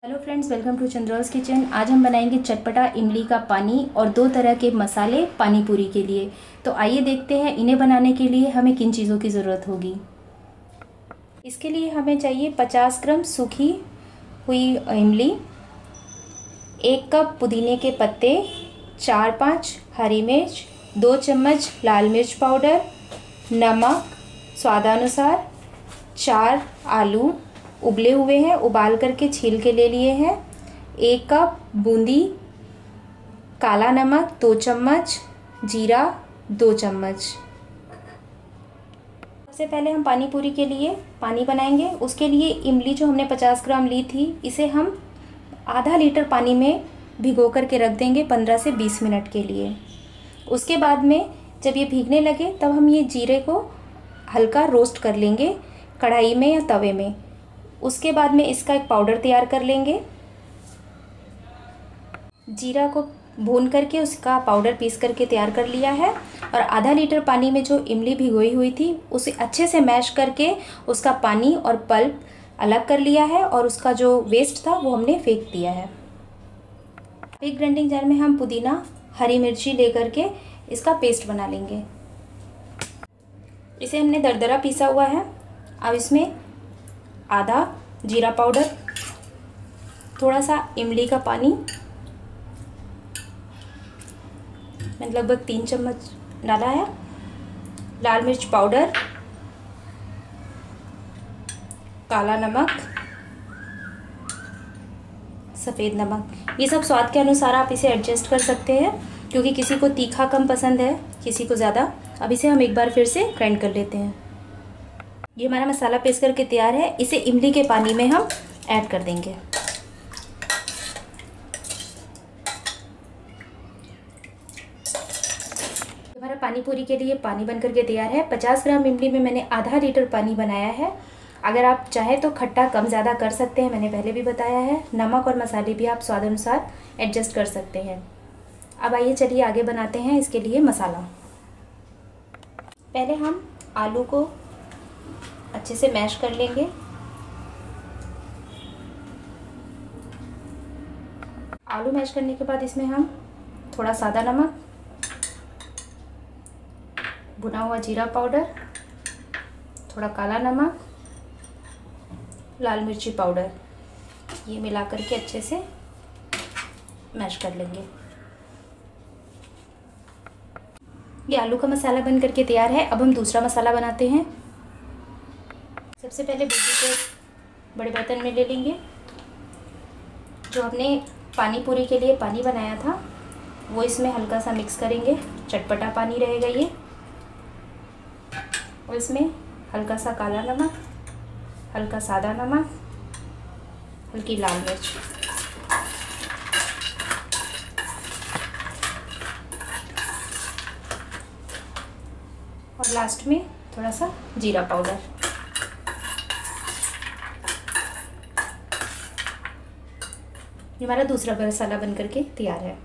Hello friends, welcome to Chandra's kitchen. आज हम बनाएंगे चटपटा इमली का पानी और 2 तरह के मसाले पानी पूरी के लिए। तो आइए देखते हैं इन्हें बनाने के लिए हमें किन चीज़ों की ज़रूरत होगी। इसके लिए हमें चाहिए 50 ग्राम सूखी हुई इमली, 1 कप पुदीने के पत्ते, 4-5 हरी मिर्च, 2 चम्मच लाल मिर्च पाउडर, नमक स्वादानुसार, 4 आलू उबले हुए हैं, उबाल करके छील के ले लिए हैं, 1 कप बूंदी, काला नमक 2 चम्मच, जीरा 2 चम्मच। सबसे पहले हम पानी पूरी के लिए पानी बनाएंगे। उसके लिए इमली जो हमने 50 ग्राम ली थी, इसे हम आधा लीटर पानी में भिगो करके रख देंगे 15 से 20 मिनट के लिए। उसके बाद में जब ये भीगने लगे तब हम ये जीरे को हल्का रोस्ट कर लेंगे कढ़ाई में या तवे में। उसके बाद में इसका एक पाउडर तैयार कर लेंगे। जीरा को भून करके उसका पाउडर पीस करके तैयार कर लिया है और आधा लीटर पानी में जो इमली भिगोई हुई थी उसे अच्छे से मैश करके उसका पानी और पल्प अलग कर लिया है और उसका जो वेस्ट था वो हमने फेंक दिया है। एक ग्राइंडिंग जार में हम पुदीना हरी मिर्ची लेकर के इसका पेस्ट बना लेंगे। इसे हमने दरदरा पीसा हुआ है। अब इसमें आधा जीरा पाउडर, थोड़ा सा इमली का पानी, मैंने लगभग 3 चम्मच डाला है, लाल मिर्च पाउडर, काला नमक, सफ़ेद नमक। ये सब स्वाद के अनुसार आप इसे एडजस्ट कर सकते हैं, क्योंकि किसी को तीखा कम पसंद है, किसी को ज़्यादा। अब इसे हम एक बार फिर से ग्राइंड कर लेते हैं। ये हमारा मसाला पेस्ट करके तैयार है। इसे इमली के पानी में हम ऐड कर देंगे। हमारा पानी पूरी के लिए पानी बन करके तैयार है। 50 ग्राम इमली में मैंने आधा लीटर पानी बनाया है। अगर आप चाहें तो खट्टा कम ज़्यादा कर सकते हैं, मैंने पहले भी बताया है। नमक और मसाले भी आप स्वाद अनुसार एडजस्ट कर सकते हैं। अब आइए चलिए आगे बनाते हैं इसके लिए मसाला। पहले हम आलू को अच्छे से मैश कर लेंगे। आलू मैश करने के बाद इसमें हम थोड़ा सादा नमक, भुना हुआ जीरा पाउडर, थोड़ा काला नमक, लाल मिर्ची पाउडर, ये मिला करके अच्छे से मैश कर लेंगे। ये आलू का मसाला बन करके तैयार है। अब हम दूसरा मसाला बनाते हैं। सबसे पहले बूंदी को बड़े बर्तन में ले लेंगे। जो हमने पानी पूरी के लिए पानी बनाया था वो इसमें हल्का सा मिक्स करेंगे। चटपटा पानी रहेगा ये। और इसमें हल्का सा काला नमक, हल्का सादा नमक, हल्की लाल मिर्च, और लास्ट में थोड़ा सा जीरा पाउडर। ये हमारा दूसरा मसाला बन करके तैयार है।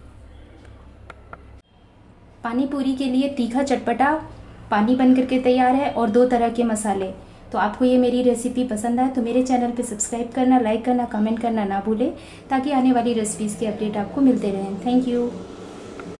पानी पूरी के लिए तीखा चटपटा पानी बन करके तैयार है और 2 तरह के मसाले। तो आपको ये मेरी रेसिपी पसंद आए तो मेरे चैनल पे सब्सक्राइब करना, लाइक करना, कमेंट करना ना भूलें, ताकि आने वाली रेसिपीज़ के अपडेट आपको मिलते रहें। Thank you.